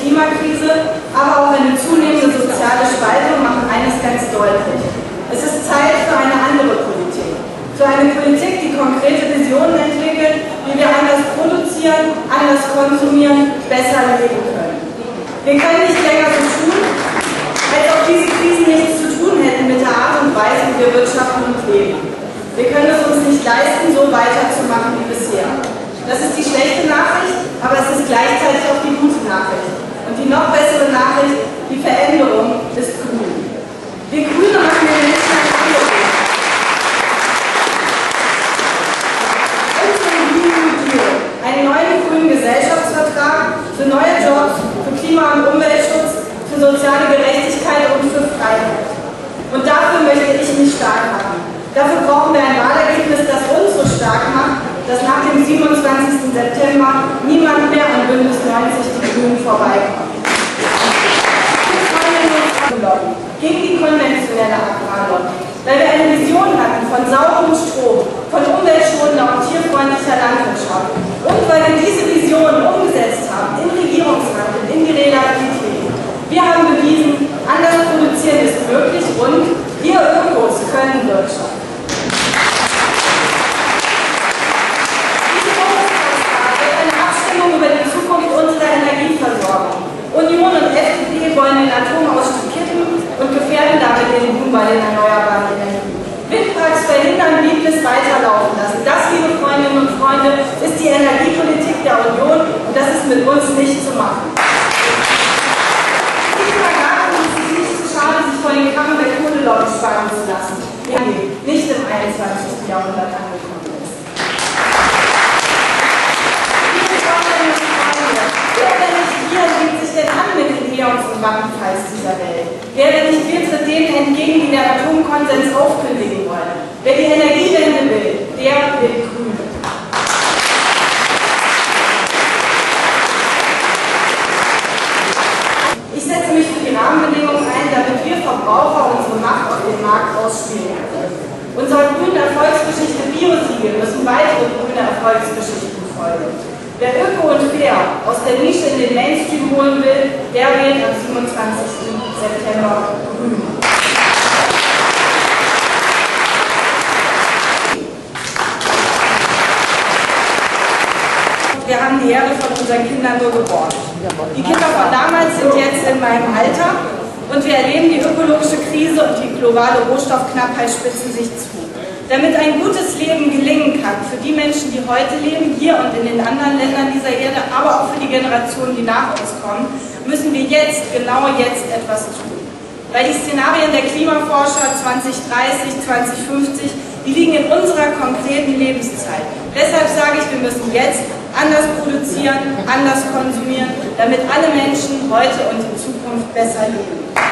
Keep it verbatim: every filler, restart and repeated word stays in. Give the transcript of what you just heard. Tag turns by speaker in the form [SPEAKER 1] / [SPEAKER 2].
[SPEAKER 1] Klimakrise, aber auch eine zunehmende soziale Spaltung machen eines ganz deutlich. Es ist Zeit für eine andere Politik. Für eine Politik, die konkrete Visionen entwickelt, wie wir anders produzieren, anders konsumieren, besser leben können. Wir können nicht länger so tun, als ob diese Krisen nichts zu tun hätten mit der Art und Weise, wie wir wirtschaften und leben. Wir können es uns nicht leisten, so weiterzumachen wie bisher. Das ist die schlechte Nachricht, aber es ist gleichzeitig auch die gute Nachricht. Und die noch bessere Nachricht, die Veränderung ist grün. Wir Grüne machen den Menschen ein Angebot. Unseren Green New Deal, einen neuen grünen Gesellschaftsvertrag für neue Jobs, für Klima- und Umweltschutz, für soziale Gerechtigkeit und für Freiheit. Und dafür möchte ich mich stark machen. Dafür brauchen wir ein Wahlergebnis, das uns so stark macht, dass nach dem siebenundzwanzigsten September niemand mehr an Bündnis neunzig Die Grünen vorbeikommt. Gegen die konventionelle Agrarlobby, weil wir eine Vision hatten von sauberem Strom, von umweltschonender und tierfreundlicher Landwirtschaft und weil wir diese Vision umgesetzt haben in Regierungshandeln, in die Realität. Wir haben bewiesen, anders produzieren ist möglich und wir Ökos können Wirtschaft. Über die Zukunft unserer Energieversorgung. Union und F D P wollen den Atomausstieg kippen und gefährden damit den Boom bei den erneuerbaren Energien. Windparks verhindern, Liebnis weiterlaufen lassen. Das, liebe Freundinnen und Freunde, ist die Energiepolitik der Union und das ist mit uns nicht zu machen. Diese Vergaben ist es nicht zu schade, sich vor den Kammern der Kohlelobby spannen zu lassen, die nicht im einundzwanzigsten Jahrhundert angekommen ist. Wer, wenn nicht wir, legt sich denn an mit den Eons und Vattenfalls dieser Welt? Wer, wenn nicht wir, tritt denen entgegen, die den Atomkonsens aufkündigen wollen? Wer die Energiewende will, der will Grün. Ich setze mich für die Rahmenbedingungen ein, damit wir Verbraucher unsere Macht auf dem Markt ausspielen können. Unserer grünen Erfolgsgeschichte Biosiegel müssen weitere grüne Erfolgsgeschichten folgen. Wer Öko und Fair aus der Nische in den Mainstream holen will, der wählt am siebenundzwanzigsten September Grün. Wir haben die Ehre von unseren Kindern nur geboren. Die Kinder von damals sind jetzt in meinem Alter und wir erleben die ökologische Krise und die globale Rohstoffknappheit spitzen sich zu. Damit ein gutes Leben gelingen kann für die Menschen, die heute leben, hier und in den anderen Ländern dieser Erde, aber auch für die Generationen, die nach uns kommen, müssen wir jetzt, genau jetzt etwas tun. Weil die Szenarien der Klimaforscher zwanzig dreißig, zwanzig fünfzig, die liegen in unserer konkreten Lebenszeit. Deshalb sage ich, wir müssen jetzt anders produzieren, anders konsumieren, damit alle Menschen heute und in Zukunft besser leben.